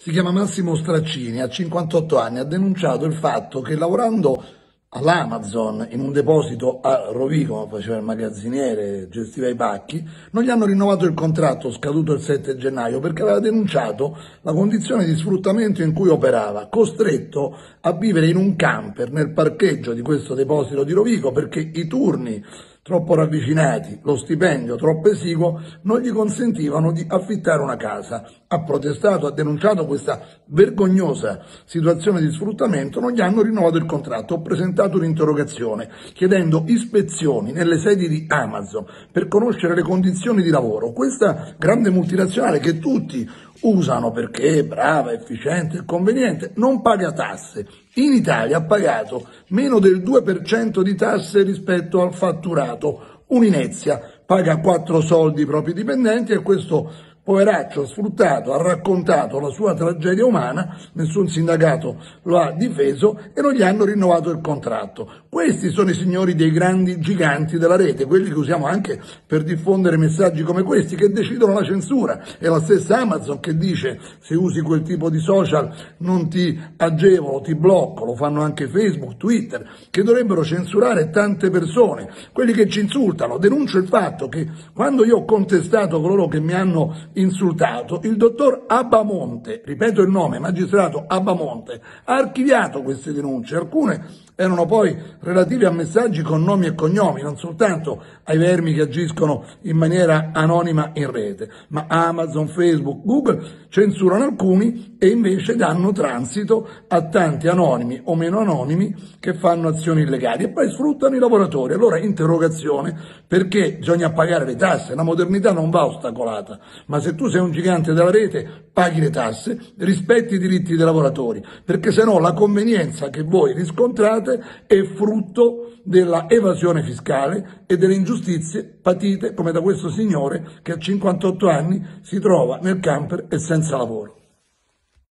Si chiama Massimo Straccini, ha 58 anni, ha denunciato il fatto che lavorando all'Amazon in un deposito a Rovigo, faceva il magazziniere, gestiva i pacchi, non gli hanno rinnovato il contratto scaduto il 7 gennaio perché aveva denunciato la condizione di sfruttamento in cui operava, costretto a vivere in un camper nel parcheggio di questo deposito di Rovigo perché i turni troppo ravvicinati, lo stipendio troppo esiguo, non gli consentivano di affittare una casa. Ha protestato, ha denunciato questa vergognosa situazione di sfruttamento, non gli hanno rinnovato il contratto. Ho presentato un'interrogazione chiedendo ispezioni nelle sedi di Amazon per conoscere le condizioni di lavoro. Questa grande multinazionale che tutti usano perché è brava, efficiente e conveniente, non paga tasse. In Italia ha pagato meno del 2% di tasse rispetto al fatturato. Un'inezia, paga 4 soldi ai propri dipendenti e questo poveraccio sfruttato ha raccontato la sua tragedia umana, nessun sindacato lo ha difeso e non gli hanno rinnovato il contratto. Questi sono i signori dei grandi giganti della rete, quelli che usiamo anche per diffondere messaggi come questi, che decidono la censura. È la stessa Amazon che dice se usi quel tipo di social non ti agevolo, ti blocco, lo fanno anche Facebook, Twitter, che dovrebbero censurare tante persone, quelli che ci insultano. Denuncio il fatto che quando io ho contestato coloro che mi hanno insultato, il dottor Abamonte, ripeto il nome, magistrato Abamonte, ha archiviato queste denunce. Alcune erano poi relative a messaggi con nomi e cognomi, non soltanto ai vermi che agiscono in maniera anonima in rete, ma Amazon, Facebook, Google censurano alcuni e invece danno transito a tanti anonimi o meno anonimi che fanno azioni illegali e poi sfruttano i lavoratori. Allora interrogazione, perché bisogna pagare le tasse, la modernità non va ostacolata, ma se tu sei un gigante della rete paghi le tasse, rispetti i diritti dei lavoratori, perché se no la convenienza che voi riscontrate è frutto della evasione fiscale e delle ingiustizie patite come da questo signore che a 58 anni si trova nel camper e senza lavoro.